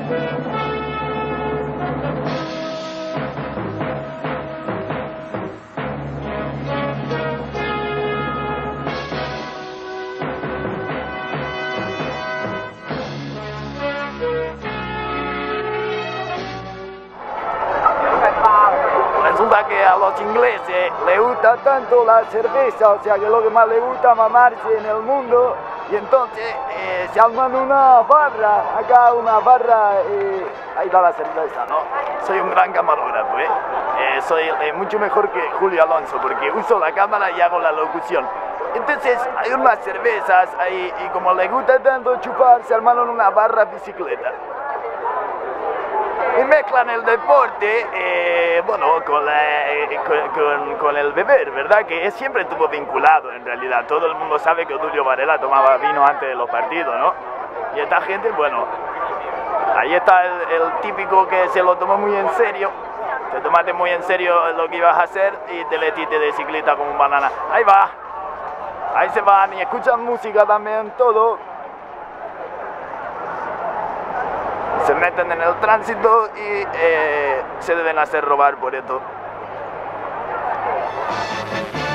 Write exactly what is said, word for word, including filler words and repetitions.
Resulta que a los ingleses les gusta tanto la cerveza, o sea que lo que más les gusta mamarse en el mundo, y entonces eh, se arman una barra, acá una barra, eh, ahí va la cerveza, ¿no? Soy un gran camarógrafo, ¿eh? eh soy eh, mucho mejor que Julio Alonso, porque uso la cámara y hago la locución. Entonces hay unas cervezas ahí, y como les gusta tanto chupar, se armaron una barra bicicleta. Y mezclan el deporte, eh, bueno, con, la, eh, con, con, con el beber, ¿verdad? Que siempre estuvo vinculado, en realidad. Todo el mundo sabe que Odulio Varela tomaba vino antes de los partidos, ¿no? Y esta gente, bueno, ahí está el, el típico que se lo tomó muy en serio. Te tomaste muy en serio lo que ibas a hacer y te metiste de ciclista como un banana. Ahí va, ahí se van y escuchan música también, todo. Se meten en el tránsito y eh, se deben hacer robar por esto.